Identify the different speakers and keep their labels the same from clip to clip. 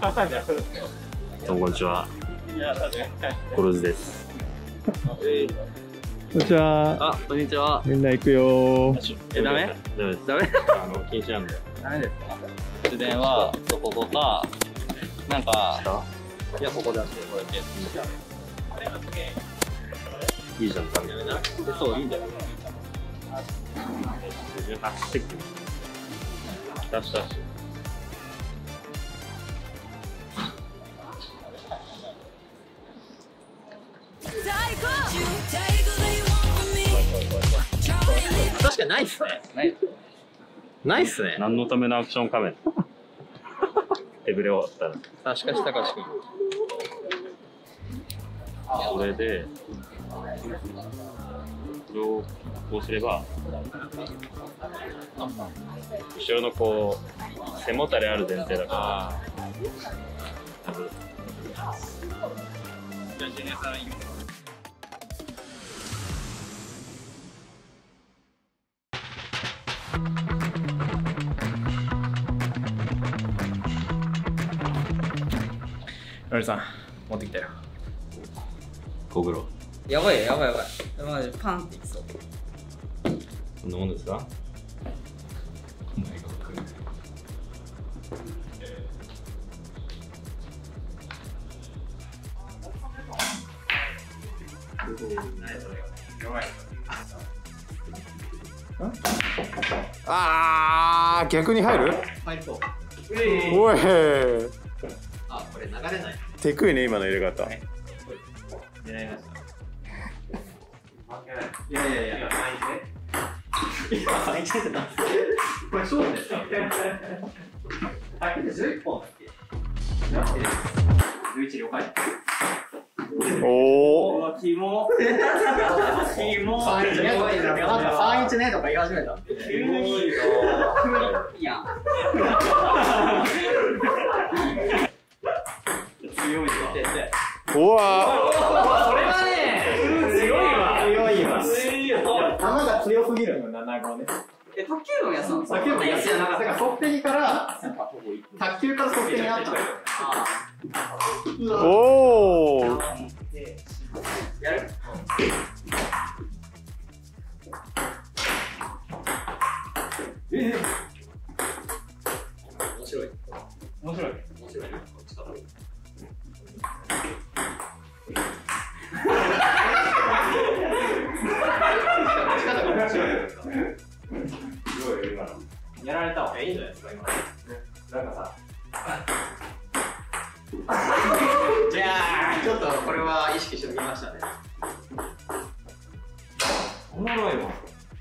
Speaker 1: どうもこんにちは。コロズです。
Speaker 2: こんにちは。
Speaker 3: あ、こんにちは。
Speaker 2: みんな行くよ
Speaker 3: ダメ？
Speaker 1: ダメです。
Speaker 3: ダメ？
Speaker 1: 禁止なんで。
Speaker 3: ダメですか？充電はここか、なんか、いやここだってこうやって。
Speaker 1: いいじゃん、ダメだな。
Speaker 3: そういいんだよ。
Speaker 1: 走ってくる。ダッシュダッシュ。
Speaker 3: 確かにないっすね。ないっすね。
Speaker 1: 何のためのアクションカメラ。手ぶれ終わったら。
Speaker 3: 確かしたかしく。
Speaker 1: それで、これをこうすれば、後ろのこう背もたれある前提だから。多分。
Speaker 3: じゃあジュニアさんいい？
Speaker 2: ロリさん、持ってきたよ。
Speaker 1: 小黒。
Speaker 3: やばいやばいやばい。マジパンっていきそう。
Speaker 1: こんなもんですか？
Speaker 2: ああ、逆に入る？
Speaker 3: 入ると。
Speaker 2: おい。
Speaker 3: あ、これ流れない。
Speaker 2: テクいね、今の入れ方。
Speaker 3: 狙いました。いやいやいや、毎日ってなんですか？これ勝負ですか？あ、11本だっけ？11了解。
Speaker 2: おお。
Speaker 3: キモ。キモ。31ねとか言い始めた。急に。いや。強いわ。
Speaker 2: うわ
Speaker 3: これはね、強いわ。強いわ。
Speaker 4: 球が強すぎるのよ、7号ね。
Speaker 3: 卓球のやつなの？
Speaker 4: 卓球のやつじゃなかった。だから、側手にから、卓球から側手になったのよ。
Speaker 2: おお。
Speaker 3: やる？面白い。面白い。面白い。こっちから。
Speaker 4: やられたわ。
Speaker 3: いいんじゃないですか、今。
Speaker 4: なんかさ、
Speaker 3: じゃあ、ちょっとこれは意識してみましたね。
Speaker 4: おもろいわ。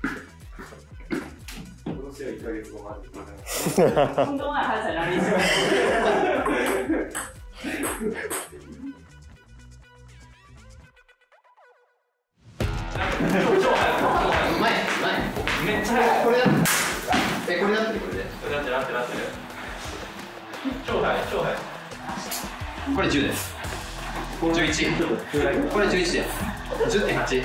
Speaker 4: 今年は1ヶ月後まで。
Speaker 3: 本当は速さラリーする。うまい、うまい。めっちゃこれだ。これだってこれで。
Speaker 4: なってる。超速い。
Speaker 3: これ10です。11。これ11です。10.8。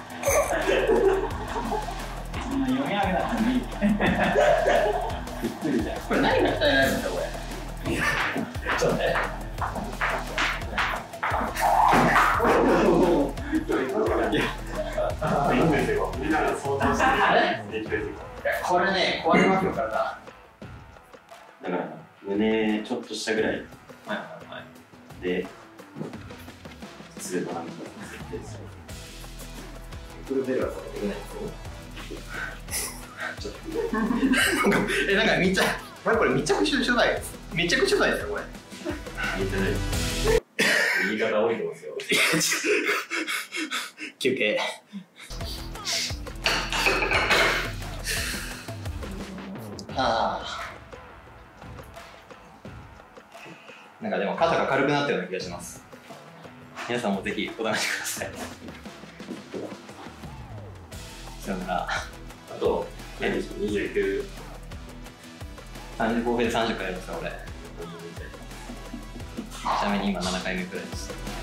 Speaker 4: 読み上げなくてもいい。びっくりじゃん。
Speaker 3: これ何が鍛えられるんだこれ。ちょっとね。
Speaker 4: みんなが相談してる。
Speaker 3: これね、壊れますよ、体。
Speaker 1: だから胸ちょっとしたぐらいで、すればなんか設定する。
Speaker 3: フルベルはできないと。なんか密着、これ密着取材です。密着取材ですよ、これ。
Speaker 1: 言ってない。言い方多いと思うんですよ。
Speaker 3: 休憩。なんかでも肩が軽くなったような気がします。皆さんもぜひお試しください。さよなら。
Speaker 1: あと、29。
Speaker 3: 合計で30回やりますか、俺。ちなみに今7回目くらいです。